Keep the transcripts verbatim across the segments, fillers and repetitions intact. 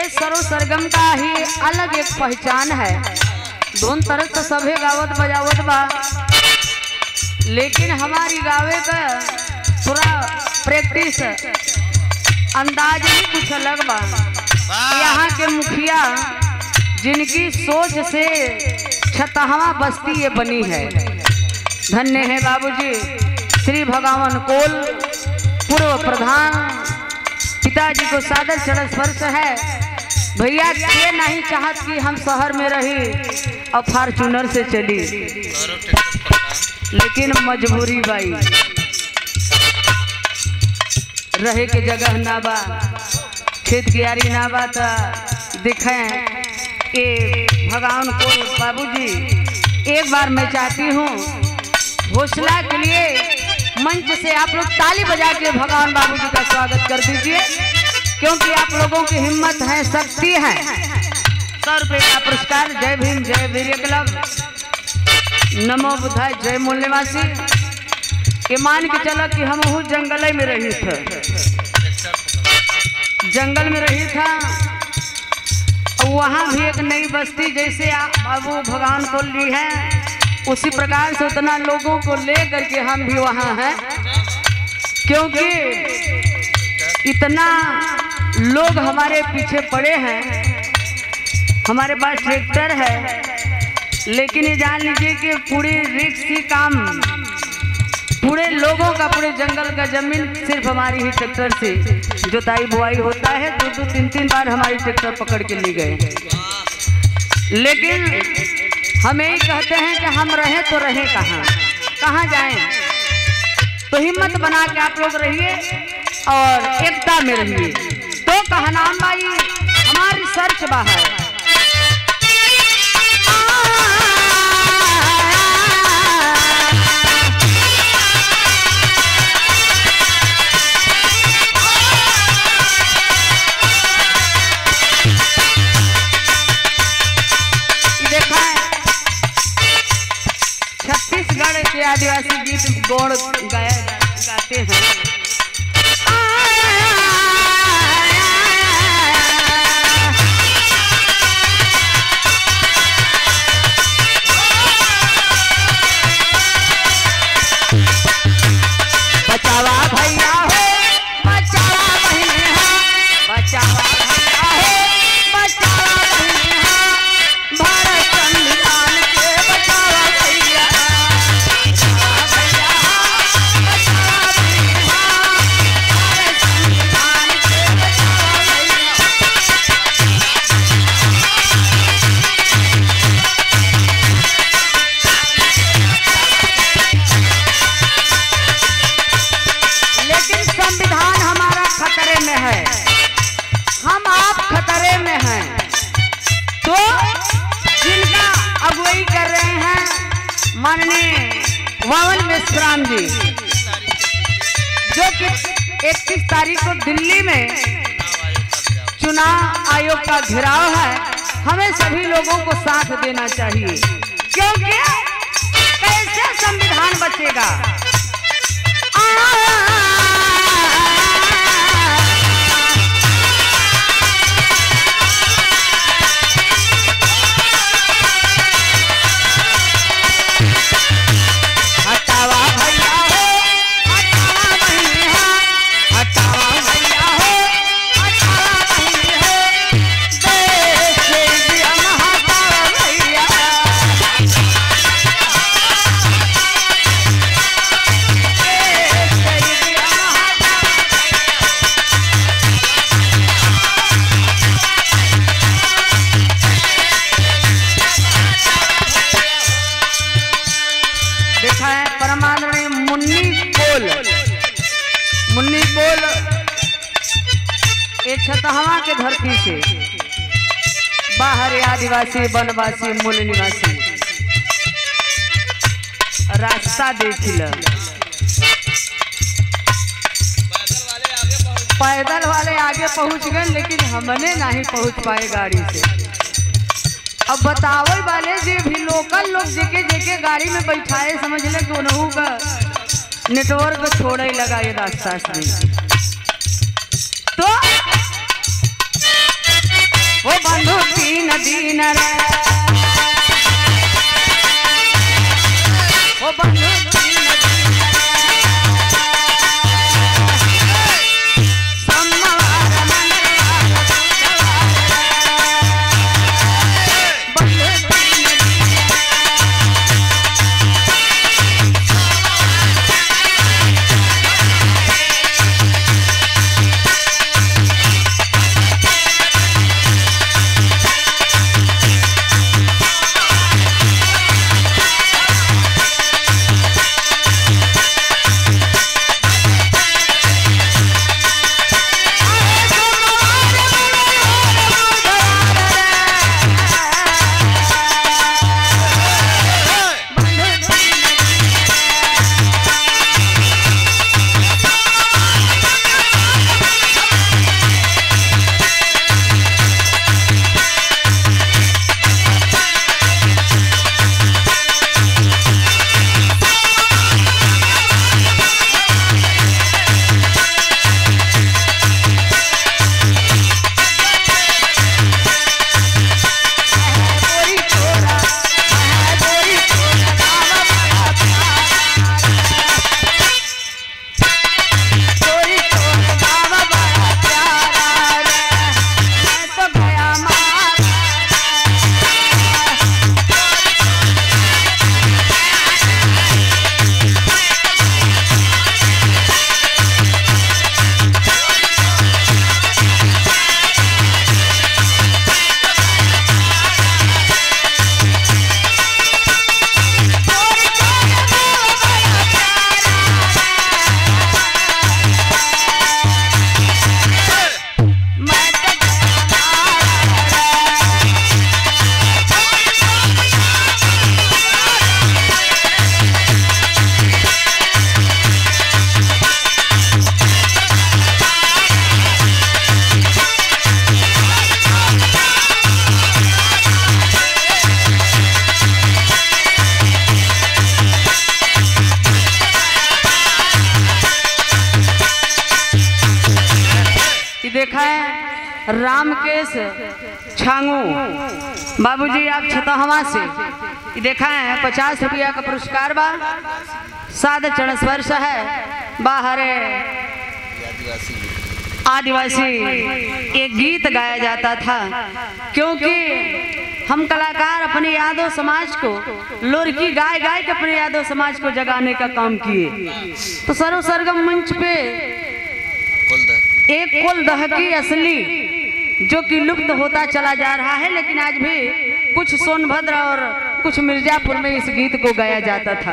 सरो सरगम का ही अलग एक पहचान है। धुन तरह तो सभे गावत बजावत बा, लेकिन हमारी गावे का पूरा प्रैक्टिस अंदाज ही कुछ अलग बा। यहाँ के मुखिया जिनकी सोच से छतहवा बस्ती ये बनी है, धन्य है बाबूजी श्री भगवान कोल पूर्व प्रधान, पिताजी को सादर चरण स्पर्श है। भैया ये नहीं चाहत कि हम शहर में रही और फॉर्चूनर से चली, लेकिन मजबूरी बाई, रहे के जगह ना बा, खेत कियारी ना बा, तो दिखें कि भगवान को बाबूजी एक बार मैं चाहती हूँ घोषणा के लिए मंच से आप लोग ताली बजा के भगवान बाबूजी का स्वागत कर दीजिए, क्योंकि आप लोगों की हिम्मत है, शक्ति है। सौ रुपये का पुरस्कार। जय भीम, जय वीर क्लब, नमो बुद्धाय, जय मूल निवासी। ये मान के चलो कि हम हूँ जंगल में रही थे, जंगल में रही था, वहाँ भी एक नई बस्ती जैसे आप बाबू भगवान को ली है, उसी प्रकार से उतना लोगों को ले करके हम भी वहाँ हैं, क्योंकि इतना लोग हमारे पीछे पड़े हैं। हमारे पास ट्रैक्टर है, लेकिन ये जान लीजिए कि पूरी रिक्स की काम पूरे लोगों का, पूरे जंगल का जमीन सिर्फ हमारी ही ट्रैक्टर से जोताई बुआई होता है। दो दो तीन तीन बार हमारी ट्रैक्टर पकड़ के ले गए, लेकिन हम यही कहते हैं कि हम रहे तो रहे कहाँ, कहाँ जाएं। तो हिम्मत बना के आप लोग रहिए और एकता में रहिए। तो कहना भाई हमारी सर्च बाहर के आदिवासी गीत गौड़ गाया गाते हैं। बचावा भैया हो, बचावा बहने हो, बचावा भैया हो, बचावा बहने हो, भारत संविधान के बचावा भैया। वावन मेश्राम जी, जो कि इक्कीस तारीख को दिल्ली में चुनाव आयोग का घेराव है, हमें सभी लोगों को साथ देना चाहिए, क्योंकि कैसे संविधान बचेगा। मुन्नी कोल एक छतहवा के धरती से बाहर आदिवासी वनवासी मूल निवासी रास्ता देख ल, पैदल वाले आगे पहुंच गए, लेकिन हमने नहीं पहुंच पाए गाड़ी से। अब बतावे वाले जे भी लोकल लोग जेके जेके गाड़ी में बैठाए, समझ ले कि उन्हों का नेटवर्क छोड़ ही लगा ये रास्ता से। तो तीन दिन रे ओ बंधु तीन दिन सोमवार मंगलवार बुधवार बंधु तीन देखा है रामकेश छांगू बाबूजी आप छतहवा से देखा है पचास रुपया का पुरस्कार बा साध चरण स्पर्श है बाहरे आदिवासी एक गीत गाया जाता था क्योंकि हम कलाकार अपने यादव समाज को लोरकी गाय गाय के अपने यादव समाज को जगाने का काम किए। तो सर्व सरगम मंच पे एक कुल दहकी असली जो कि लुप्त होता चला जा रहा है, लेकिन आज भी कुछ सोनभद्र और कुछ मिर्जापुर में इस गीत को गाया जाता था।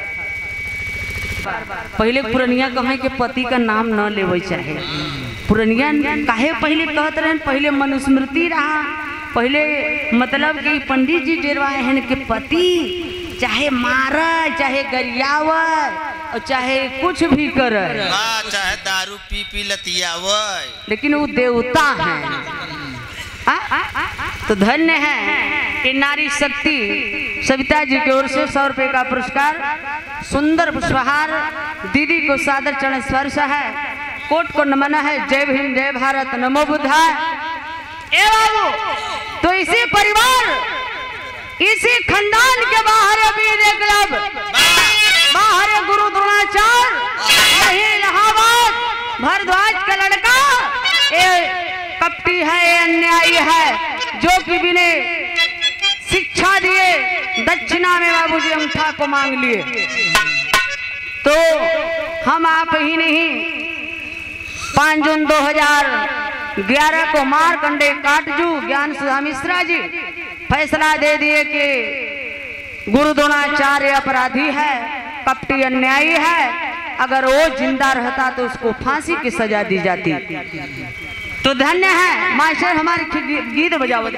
पहले पुरनिया कहे के पति का नाम न लेवे चाहे, पुरनिया काहे पहले कहत रहे पहले मनुस्मृति रहा, पहले मतलब कि पंडित जी डेरवाए हैं कि पति चाहे मारा चाहे गरियावा और चाहे कुछ भी कर, चाहे दारू पी पी लतियावे, लेकिन वो देवता है। आ? तो धन्य है कि नारी शक्ति सविता जी की ओर से सौ रुपए का पुरस्कार, सुंदर पुष्पहार दीदी को सादर चरण स्पर्श है, कोट को नमन है। जय भीम जय भारत नमो बुद्धाय। ए बाबू तो इसी परिवार इसी खानदान के बाहर वीर क्लब बाहर गुरु द्रोणाचार्य यही इलाहाबाद भारद्वाज का लड़का ये कपटी है, ये अन्यायी है जो कि बिना शिक्षा दिए दक्षिणा में बाबूजी अंगूठा को मांग लिए। तो हम आप ही नहीं पाँच जून दो हजार ग्यारह को मारकंडे काटजू ज्ञान सुधा मिश्रा जी फैसला दे दिए कि गुरु द्रोणाचार्य अपराधी है, कपटी अन्यायी है, अगर वो जिंदा रहता तो उसको फांसी की सजा दी जाती। तो धन्य है मास्टर हमारे गीत बजावत।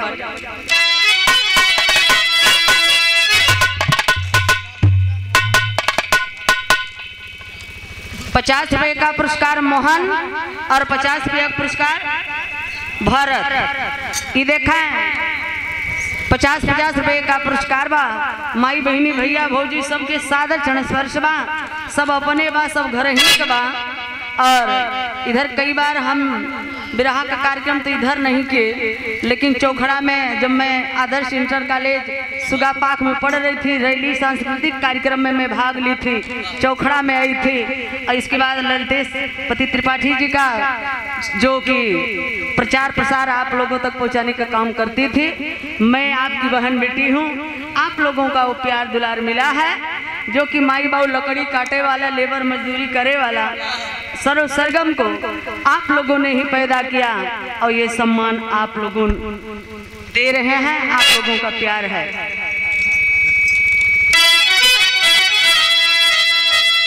पचास रुपए का पुरस्कार मोहन और पचास रुपए का पुरस्कार भरत। ये देखा है पचास पचास रुपए का पुरस्कार बा माई बहनी भैया भौजी सबके सादर चरण स्पर्श बा, सब अपने बा सब घर ही के बा। और इधर कई बार हम विराह का कार्यक्रम तो इधर नहीं किए, लेकिन चौखड़ा में जब मैं आदर्श इंटर कॉलेज सुगापाक में पढ़ रही थी, रैली सांस्कृतिक कार्यक्रम में मैं भाग ली थी, चौखड़ा में आई थी। और इसके बाद ललितेश पति त्रिपाठी जी का जो कि प्रचार प्रसार आप लोगों तक पहुंचाने का काम करती थी। मैं आपकी बहन बेटी हूँ, आप लोगों का वो प्यार दुलार मिला है जो कि माई बाबू लकड़ी काटे वाला, लेबर मजदूरी करे वाला सर्व सरगम को आप लोगों ने ही पैदा किया और ये सम्मान आप लोगों दे रहे हैं, आप लोगों का प्यार है।